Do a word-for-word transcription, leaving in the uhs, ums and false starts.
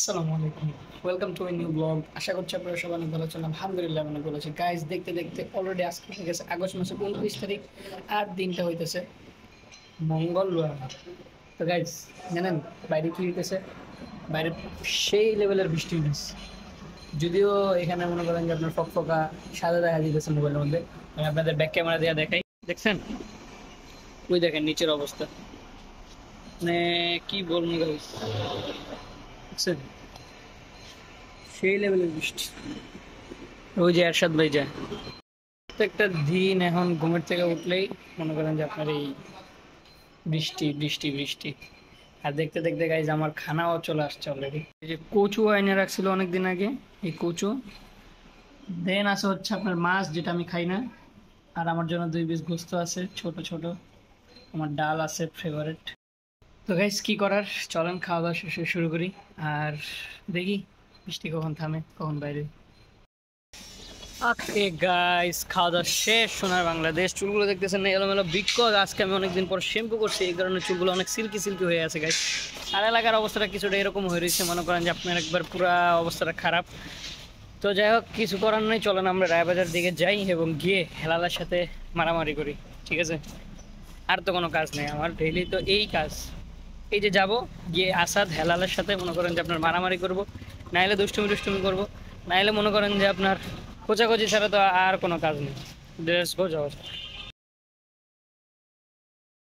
আসসালামুয়ালাইকুম, welcome to a new blog. আশা করছি আপনারা সবাই অনেক ভালো আছেন। আলহামদুলিল্লাহ অনেক ভালো আছি। গাইজ, দেখতে দেখতে অলরেডি আজকে হয়ে গেছে আগস্ট মাসের উনত্রিশ তারিখ, আর দিনটা হইতেছে মঙ্গলবার। তো গাইজ, জানেন বাইরে কি হইতেছে? বাইরে সেই লেভেলের বৃষ্টি হইতেছে। যদিও এখানে মনে করেন যে আপনার ফকফকা সাদা দেখা দিতেছে মোবাইলের মধ্যে। আমি আপনাদের ব্যাক ক্যামেরা দিয়ে দেখাই, দেখছেন? ওই দেখেন নিচের অবস্থা, মানে কি বলবো গাইজ, দেখছেন? সেই লেভেলের বৃষ্টি। ওই যে এরশাদ ভাই যায় প্রত্যেকটা দিন এখন ঘুমের থেকে উঠলেই মনে করেন যে আপনার এই বৃষ্টি বৃষ্টি বৃষ্টি। আর দেখতে দেখতে গাইজ আমার খানাও চলে আসছে অলরেডি। এই যে কচু এনে রাখছিল অনেকদিন আগে, এই কচু। দেন আছে হচ্ছে আপনার মাছ, যেটা আমি খাই না। আর আমার জন্য দুই পিস গোস্ত আছে ছোট ছোট। আমার ডাল আছে ফেভারিট। তো গাইজ কি করার, চলেন খাওয়া দাওয়া শেষে শুরু করি। আর দেখি বৃষ্টি কখন থামে, কখন বাইরে। ওকে গাইস, খাওয়া দাওয়া শেষ। সোনার বাংলাদেশ। চুলগুলো দেখতেছেন না এলোমেলো? বিকজ আজকে আমি অনেকদিন পর শ্যাম্পু করছি, এই কারণে চুলগুলো অনেক সিল্কি সিল্কি হয়ে আছে গাইস। আর এলাকার অবস্থাটা কিছুটা এরকম হয়ে রয়েছে, মনে করেন যে আপনার একবার পুরা অবস্থাটা খারাপ। তো যাই হোক, কিছু করার নেই, চলেন আমরা রায়বাজার দিকে যাই এবং গিয়ে হেলালার সাথে মারামারি করি, ঠিক আছে? আর তো কোনো কাজ নেই আমার, ডেইলি তো এই কাজ। এই যে যাব, গিয়ে আসাদ হেলালের সাথে মনে করেন যে আপনার মারামারি করব, নাইলে দুষ্টুমি দুষ্টুমি করব, নাইলে মনে করেন যে আপনার খোঁচাখুচি ছাড়া তো আর কোনো কাজ নেই। ড্রেস গো যাওয়া।